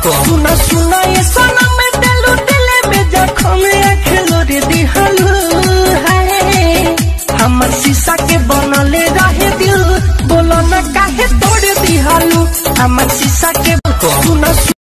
सुना सुना ये सनम में दिलू दिले में जखम खेलो रे दिहलू है हमर शीशा के बनले रहे दिल बोलो न काहे तोड़ दिहलू हमर शीशा के सुना